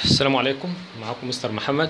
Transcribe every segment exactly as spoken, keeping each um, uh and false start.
السلام عليكم. معاكم مستر محمد.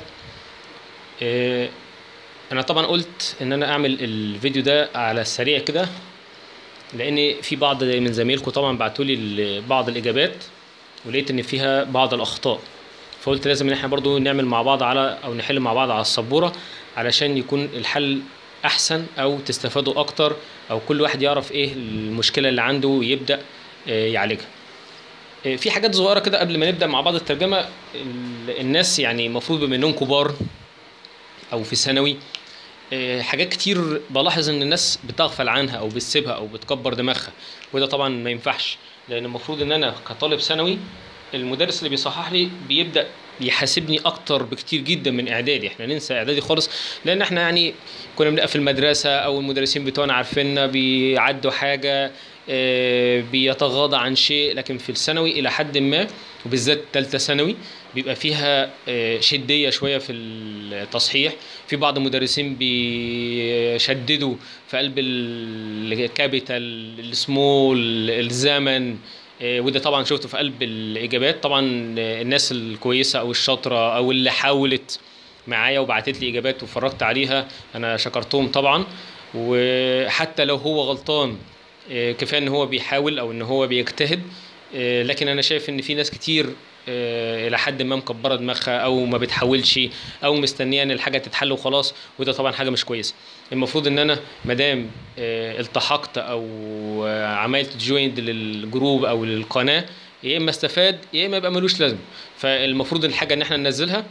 إيه، انا طبعا قلت ان انا اعمل الفيديو ده على السريع كده، لان في بعض من زمايلكم طبعا بعتوا لي بعض الاجابات ولقيت ان فيها بعض الاخطاء، فقلت لازم ان احنا برضو نعمل مع بعض على او نحل مع بعض على السبوره علشان يكون الحل احسن او تستفادوا اكتر، او كل واحد يعرف ايه المشكله اللي عنده ويبدا إيه يعالجها. في حاجات صغيره كده قبل ما نبدا مع بعض الترجمه. الناس يعني المفروض بما انهم كبار او في ثانوي، حاجات كتير بلاحظ ان الناس بتغفل عنها او بتسيبها او بتكبر دماغها، وده طبعا ما ينفعش، لان المفروض ان انا كطالب ثانوي المدرس اللي بيصحح لي بيبدا يحاسبني اكتر بكتير جدا من اعدادي. احنا ننسى اعدادي خالص، لان احنا يعني كنا بنبقى في المدرسه او المدرسين بتوعنا عارفيننا بيعدوا حاجه، بيتغاضى عن شيء. لكن في الثانوي الى حد ما، وبالذات ثالثه ثانوي، بيبقى فيها شديه شويه في التصحيح. في بعض المدرسين بيشددوا في قلب الكابيتال، السمول، الزمن، وده طبعا شفته في قلب الاجابات. طبعا الناس الكويسه او الشاطره او اللي حاولت معايا وبعتت لي اجابات وفرجت عليها انا شكرتهم طبعا. وحتى لو هو غلطان كفايه ان هو بيحاول او ان هو بيجتهد، لكن انا شايف ان في ناس كتير الى حد ما مكبره دماغها او ما بتحاولش او مستنيه ان الحاجه تتحل وخلاص، وده طبعا حاجه مش كويسه. المفروض ان انا مادام التحقت او عملت جويند للجروب او للقناه، يا اما استفاد يا اما يبقى ملوش لازمه. فالمفروض الحاجه ان احنا ننزلها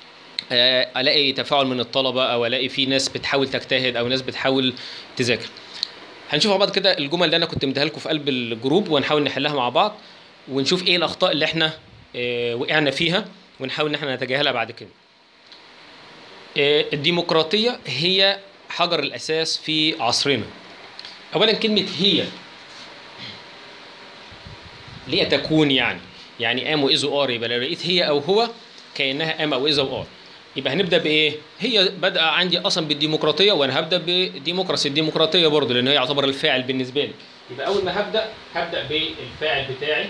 الاقي تفاعل من الطلبه، او الاقي في ناس بتحاول تجتهد او ناس بتحاول تذاكر. هنشوف مع بعض كده الجمل اللي انا كنت مديها لكم في قلب الجروب، وهنحاول نحلها مع بعض ونشوف ايه الاخطاء اللي احنا اه وقعنا فيها، ونحاول ان احنا نتجاهلها بعد كده. اه الديمقراطيه هي حجر الاساس في عصرنا. اولا كلمه هي ليه تكون يعني يعني ام واذ وار، يبقى لو لقيت هي او هو كانها ام او اذا وار. يبقى هنبدا بايه؟ هي بدأ عندي اصلا بالديمقراطيه، وانا هبدا بديمقراسي الديمقراطيه برضه، لان هي يعتبر الفاعل بالنسبه لي. يبقى اول ما هبدا هبدا بالفاعل بتاعي.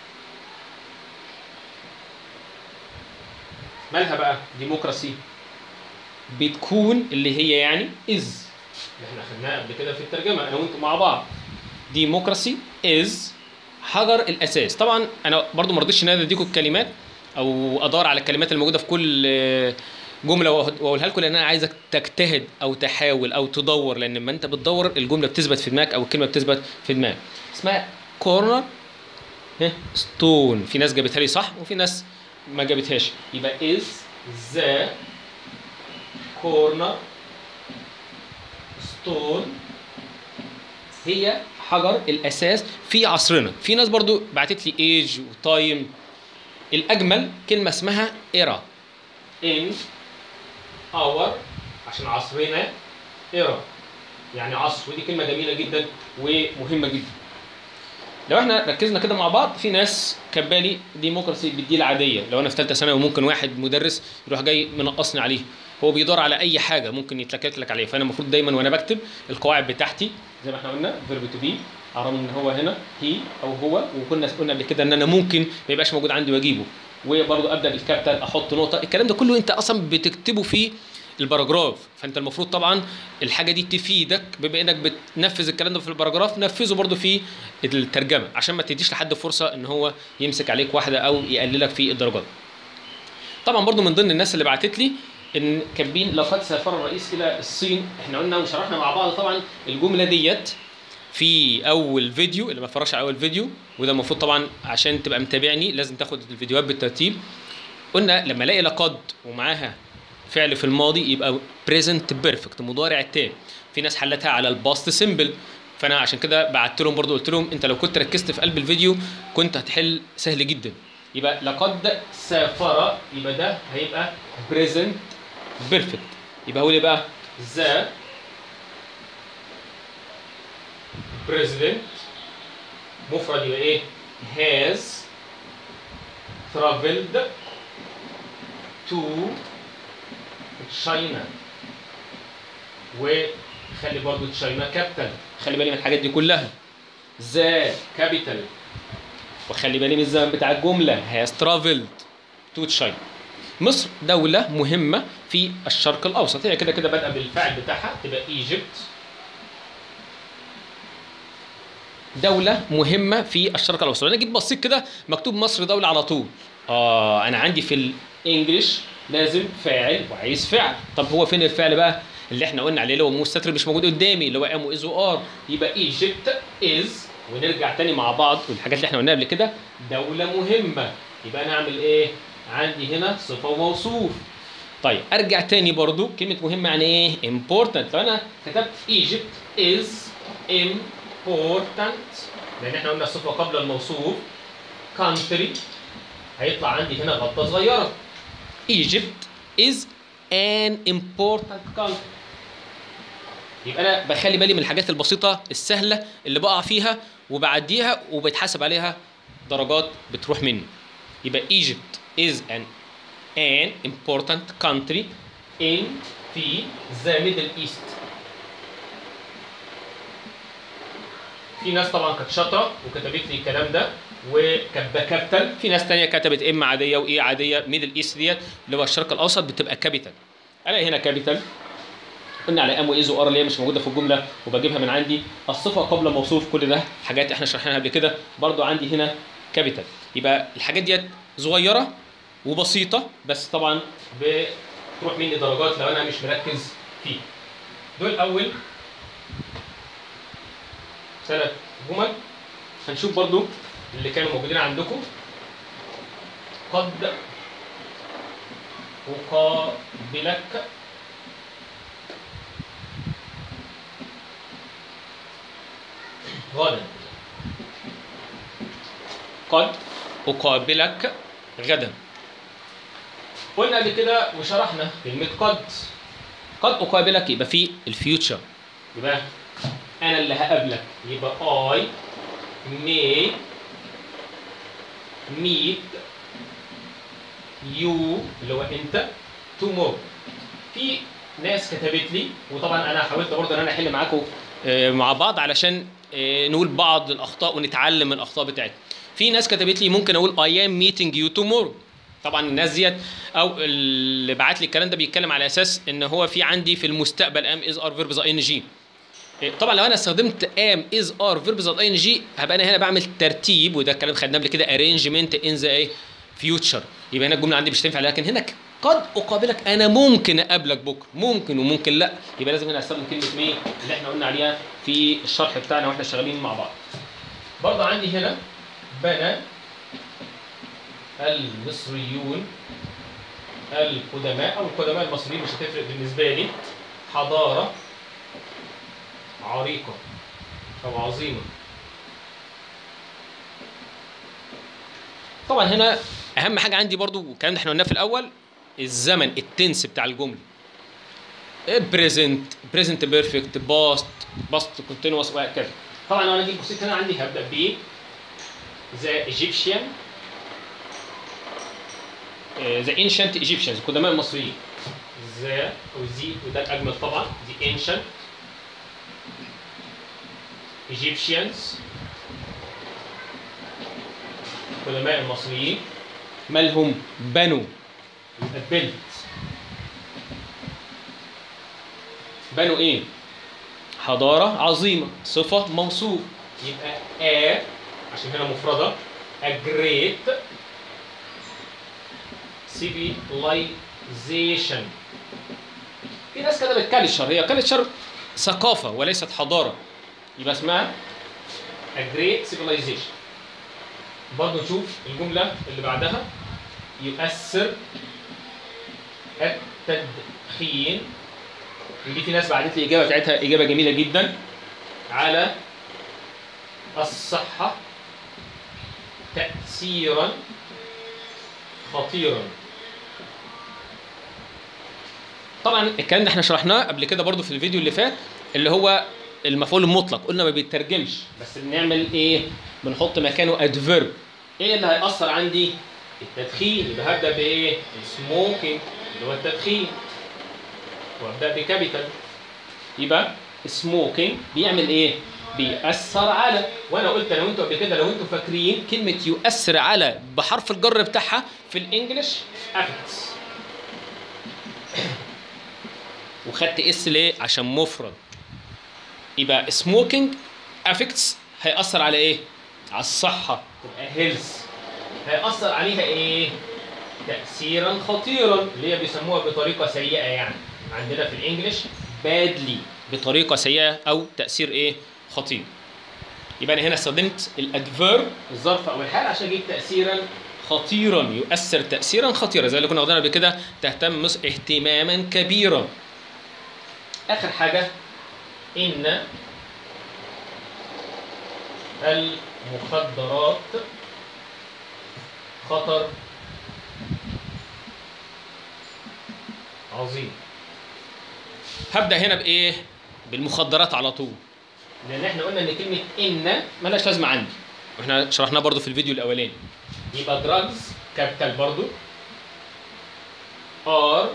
مالها بقى ديمقراسي؟ بتكون اللي هي يعني از، اللي احنا خدناها قبل كده في الترجمه انا وانتم مع بعض. ديمقراسي از حجر الاساس. طبعا انا برضو ما رضيتش ان انا اديكم الكلمات او ادور على الكلمات الموجوده في كل جمله واقولها لكم، لان انا عايزك تجتهد او تحاول او تدور، لان لما انت بتدور الجمله بتثبت في دماغك او الكلمه بتثبت في دماغك. اسمها كورنر ستون. في ناس جابتها لي صح وفي ناس ما جابتهاش. يبقى از ذا كورنر ستون هي حجر الاساس في عصرنا. في ناس برضو بعتت لي ايج وتايم. الاجمل كلمه اسمها ايرا، ان اور، عشان عصرنا ايرا يعني عصر، ودي كلمه جميله جدا ومهمه جدا. لو احنا ركزنا كده مع بعض، في ناس كبالي ديمقراسي بالدي العاديه. لو انا في ثالثه ثانوي وممكن واحد مدرس يروح جاي منقصني عليه، هو بيدور على اي حاجه ممكن يتلكك لك عليها. فانا المفروض دايما وانا بكتب القواعد بتاعتي زي ما احنا قلنا فيرب تو بي، اعرف ان هو هنا هي او هو، وكنا قلنا قبل كده ان انا ممكن ما يبقاش موجود عندي واجيبه، وبرضه ابدا بالكابيتال، احط نقطه. الكلام ده كله انت اصلا بتكتبه في الباراجراف، فانت المفروض طبعا الحاجه دي تفيدك. بما انك بتنفذ الكلام ده في الباراجراف، نفذه برضه في الترجمه، عشان ما تديش لحد فرصه ان هو يمسك عليك واحده او يقللك في الدرجات. طبعا برضه من ضمن الناس اللي بعتت لي ان كاتبين لقد سافر الرئيس الى الصين. احنا قلنا وشرحنا مع بعض طبعا الجمله ديت في اول فيديو. اللي ما اتفرجش على اول فيديو، وده المفروض طبعا عشان تبقى متابعني لازم تاخد الفيديوهات بالترتيب. قلنا لما الاقي لقد ومعاها فعل في الماضي يبقى بريزنت بيرفكت، مضارع تام. في ناس حلتها على الباست سيمبل، فانا عشان كده بعت لهم برضو، قلت لهم انت لو كنت ركزت في قلب الفيديو كنت هتحل سهل جدا. يبقى لقد سافر يبقى ده هيبقى بريزنت بيرفكت. يبقى هو اللي بقى ذا بريزيدنت مفرد يبقى ايه؟ has traveled to China. وخلي برضو تشاينا كابيتال، خلي بالي من الحاجات دي كلها. ذا كابيتال، وخلي بالي من الزمن بتاع الجمله has traveled. to China. مصر دولة مهمة في الشرق الأوسط، هي كده كده بادئة بالفعل بتاعها تبقى Egypt. دولة مهمة في الشرق الأوسط. أنا جيت بصيت كده مكتوب مصر دولة على طول. آه أنا عندي في الإنجليش لازم فاعل وعايز فعل. طب هو فين الفعل بقى؟ اللي احنا قلنا عليه اللي هو مستتر مش موجود قدامي، اللي هو ام واز وار. يبقى Egypt is، ونرجع تاني مع بعض والحاجات اللي احنا قلناها قبل كده، دولة مهمة. يبقى أنا أعمل إيه؟ عندي هنا صفة وموصوف. طيب أرجع تاني برضو، كلمة مهمة يعني إيه؟ important. لو أنا كتبت Egypt is important، لأن احنا قلنا الصفة قبل الموصوف. country هيطلع عندي هنا غلطة صغيرة. Egypt is an important country. يبقى أنا بخلي بالي من الحاجات البسيطة السهلة اللي بقع فيها وبعديها وبيتحاسب عليها درجات بتروح مني. يبقى Egypt is an an important country in في the Middle East. في ناس طبعا كانت شاطرة وكتبت لي الكلام ده وكاتبه كابيتال، في ناس تانية كتبت ام عادية وايه عادية. ميدل ايست ديت اللي هو الشرق الاوسط بتبقى كابيتال. الاقي هنا كابيتال، قلنا على ام واز وار اللي هي مش موجودة في الجملة وبجيبها من عندي. الصفة قبل موصوف، كل ده حاجات احنا شرحناها قبل كده. برضو عندي هنا كابيتال. يبقى الحاجات ديت صغيرة وبسيطة، بس طبعا بتروح مني درجات لو انا مش مركز فيه. دول اول ثلاث جمل. هنشوف برضو اللي كانوا موجودين عندكم. قد أقابلك غدا. قد أقابلك غدا. قلنا قبل كده وشرحنا كلمة قد. قد أقابلك يبقى في الفيوتشر، يبقى أنا اللي هقابلك. يبقى I may meet you اللي هو أنت tomorrow. في ناس كتبت لي، وطبعا أنا حاولت برضه إن أنا أحل معاكم مع بعض علشان نقول بعض الأخطاء ونتعلم من الأخطاء بتاعتنا. في ناس كتبت لي ممكن أقول I am meeting you tomorrow. طبعا الناس ديت او اللي بعت لي الكلام ده بيتكلم على اساس ان هو في عندي في المستقبل ام از ار فيرب ذا ان جي. طبعا لو انا استخدمت ام از ار فيرب ذا ان جي هبقى انا هنا بعمل ترتيب، وده الكلام خدناه قبل كده ارينجمنت ان ذا ايه فيوتشر. يبقى هنا الجمله عندي مش تنفع، لكن هنا قد اقابلك انا ممكن اقابلك بكره، ممكن وممكن لا. يبقى لازم هنا استخدم كلمه مين اللي احنا قلنا عليها في الشرح بتاعنا واحنا شغالين مع بعض. برضه عندي هنا بنى المصريون القدماء او القدماء المصريين، مش هتفرق بالنسبه لي، حضاره عريقه او عظيمه. طبعا هنا اهم حاجه عندي برضو والكلام ده احنا قلناه في الاول، الزمن التنس بتاع الجمله. بريزنت، بريزنت بيرفكت، باست، باست كونتينوس وهكذا. طبعا لو انا جيت بصيت هنا عندي هبدا ب ذا ايجيبشن، ذا انشنت ايجيبشنز القدماء المصريين. ذا او زي، وده الاجمل طبعا، ذا انشنت ايجيبشنز القدماء المصريين. مالهم؟ بنوا، يبقى بيلت. بنوا ايه؟ حضاره عظيمه، صفه موصوف. يبقى ا عشان هنا مفرده، a great civilization. في ناس كتبت كالتشر، هي كالتشر ثقافه وليست حضاره، يبقى اسمها a great civilization. برضه نشوف الجمله اللي بعدها، يؤثر التدخين. ودي في ناس بعتت لي الاجابه بتاعتها اجابه جميله جدا، على الصحه تاثيرا خطيرا. طبعا الكلام ده احنا شرحناه قبل كده برضو في الفيديو اللي فات، اللي هو المفعول المطلق. قلنا ما بيترجمش، بس بنعمل ايه؟ بنحط مكانه ادفيرب. ايه اللي هيأثر عندي؟ التدخين. يبقى هبدأ بايه؟ سموكينج اللي هو التدخين، وابدأ بكابيتال. يبقى سموكينج بيعمل ايه؟ بيأثر على. وانا قلت انا وانتوا قبل كده لو انتوا فاكرين كلمه يؤثر على بحرف الجر بتاعها في الانجليش affects، وخدت اس ليه؟ عشان مفرد. يبقى smoking affects هيأثر على ايه؟ على الصحه، تبقى هيلث. هيأثر عليها ايه؟ تأثيرا خطيرا، اللي هي بيسموها بطريقه سيئه، يعني عندنا في الانجليش badly، بطريقه سيئه او تأثير ايه؟ خطير. يبقى انا هنا استخدمت الادفيرب الظرف او الحال عشان اجيب تأثيرا خطيرا، يؤثر تأثيرا خطيرا زي اللي كنا واخدينها قبل كده، تهتم اهتماما كبيرا. اخر حاجه ان المخدرات خطر عظيم. هبدأ هنا بايه؟ بالمخدرات على طول، لان احنا قلنا ان كلمه ان مالهاش لازمه عندي، واحنا شرحناها برضو في الفيديو الاولاني. يبقى دراجز كابيتال برضو، ار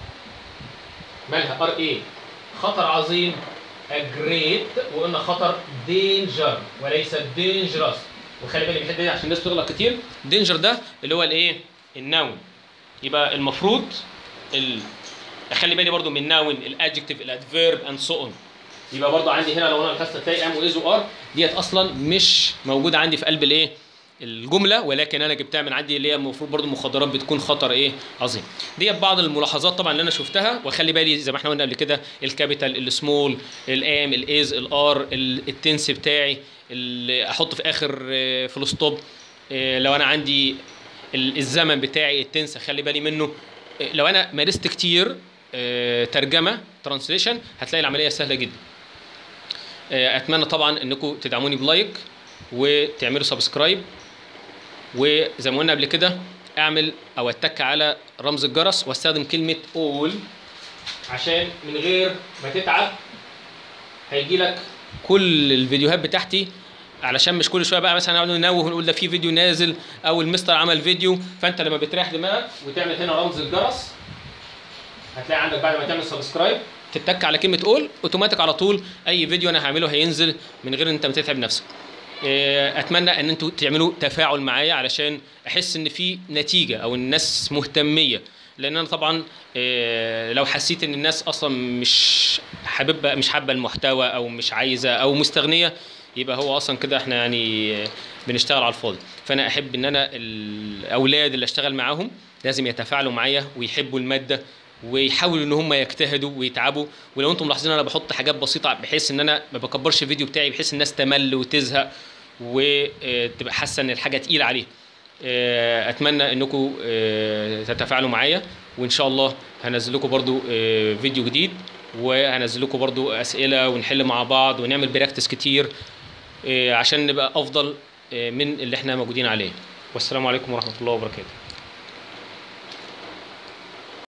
مالها ار ايه؟ خطر عظيم، اجريت، وقلنا خطر دينجر وليس دينجرس. وخلي بالك من الحته دي عشان الناس بتغلط كتير، دينجر ده اللي هو الايه؟ النون. يبقى المفروض ال... اخلي بالي برضو من النون، الادجكتيف، الادفيرب اند سو اون. يبقى برضو عندي هنا لو انا لاحظت تلاقي ام واز وار ديت اصلا مش موجوده عندي في قلب الايه؟ الجمله، ولكن انا جبتها من عندي، اللي هي المفروض برضو المخدرات بتكون خطر ايه؟ عظيم. ديت بعض الملاحظات طبعا اللي انا شفتها، واخلي بالي زي ما احنا قلنا قبل كده، الكابيتال، السمول، الام، الايز، الار، التنس بتاعي اللي احط في اخر فول ستوب. لو انا عندي الزمن بتاعي التنس اخلي بالي منه. لو انا مارست كتير ترجمه ترانسليشن هتلاقي العمليه سهله جدا. اتمنى طبعا انكم تدعموني بلايك وتعملوا سبسكرايب، وزي ما قلنا قبل كده اعمل او اتك على رمز الجرس واستخدم كلمه اول، عشان من غير ما تتعب هيجي لك كل الفيديوهات بتاعتي، علشان مش كل شويه بقى مثلا نقعد ننوه ونقول ده في فيديو نازل او المستر عمل فيديو. فانت لما بتريح دماغك وتعمل هنا رمز الجرس هتلاقي عندك بعد ما تعمل سبسكرايب تتك على كلمه اول، اوتوماتيك على طول اي فيديو انا هعمله هينزل من غير ان انت بتتعب نفسك. اتمنى ان انتوا تعملوا تفاعل معايا علشان احس ان في نتيجه او الناس مهتميه، لان انا طبعا لو حسيت ان الناس اصلا مش حابه مش حابه المحتوى او مش عايزه او مستغنيه، يبقى هو اصلا كده احنا يعني بنشتغل على الفاضي. فانا احب ان انا الاولاد اللي اشتغل معاهم لازم يتفاعلوا معايا ويحبوا الماده ويحاولوا ان هم يجتهدوا ويتعبوا. ولو انتم ملاحظين انا بحط حاجات بسيطه بحيث ان انا ما بكبرش الفيديو بتاعي بحيث الناس تمل وتزهق وتبقى حاسه ان الحاجه تقيله عليها. اتمنى انكم تتفاعلوا معايا، وان شاء الله هنزل لكم برضو فيديو جديد، وهنزل لكم برضو اسئله ونحل مع بعض ونعمل براكتس كتير عشان نبقى افضل من اللي احنا موجودين عليه. والسلام عليكم ورحمه الله وبركاته.